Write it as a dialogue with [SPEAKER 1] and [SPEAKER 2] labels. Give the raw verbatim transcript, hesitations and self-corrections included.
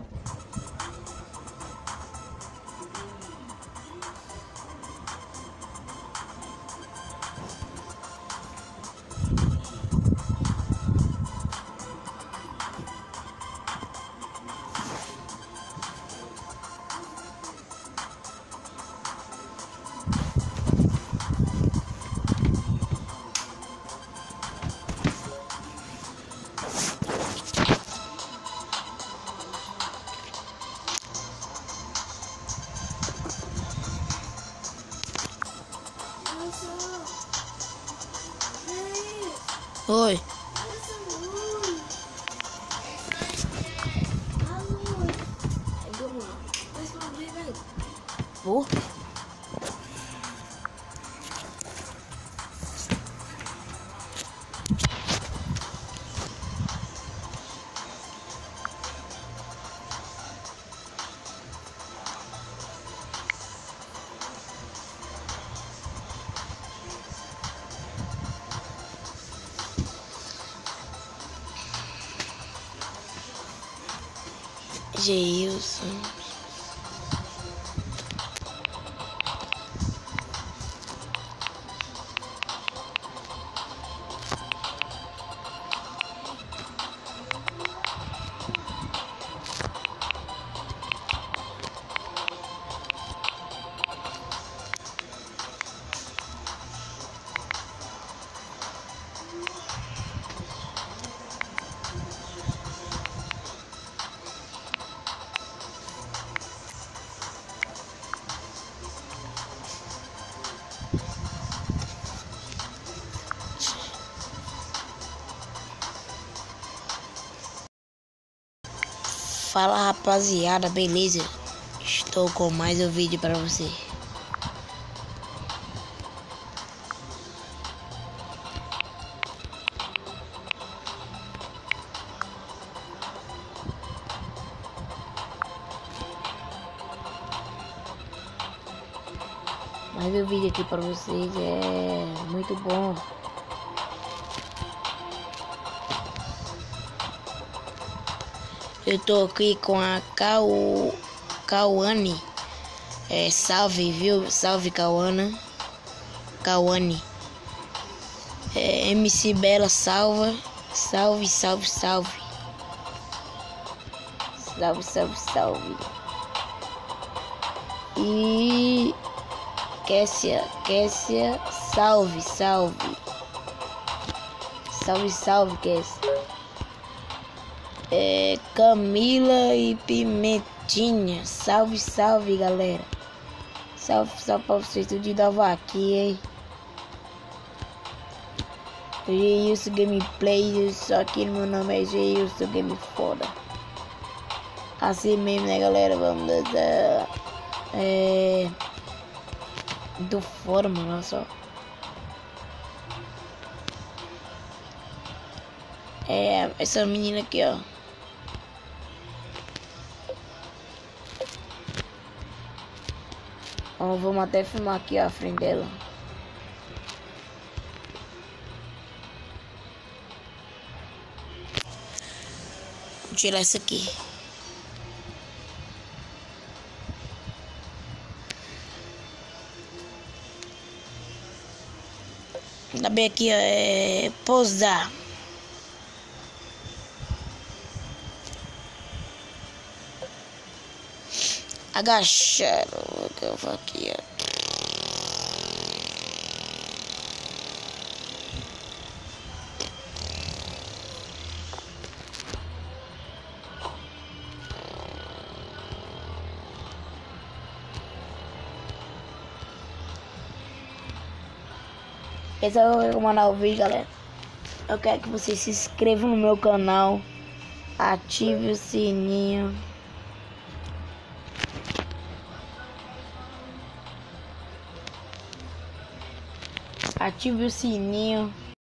[SPEAKER 1] Oi. Vou. Geilson. Fala, rapaziada, beleza? Estou com mais um vídeo para você. Mais um vídeo aqui para vocês, é muito bom. Eu tô aqui com a Kau... Kawane. É, salve, viu? Salve, Kawana. Kawane. É, M C Bela, salva. Salve, salve, salve. Salve, salve, salve. E... Kessia, Kessia, salve, salve. Salve, salve, Kessia. É, Camila e Pimentinha, salve, salve, galera. Salve, salve pra vocês, tudo de Nova aqui, hein. Geilson Gameplay, só que meu nome é Geilson Game Foda. Assim mesmo, né, galera, vamos dar... É... Do fora, mano, olha só. É, essa menina aqui, ó. Ó, vamos até filmar aqui ó, a frente dela. Vou tirar isso aqui. Ainda bem aqui, ó, é... Pousar. Agachar. O que eu vou aqui, ó. Esse é o mandar o vídeo, galera. Eu quero que vocês se inscrevam no meu canal, ative o sininho. Ative o sininho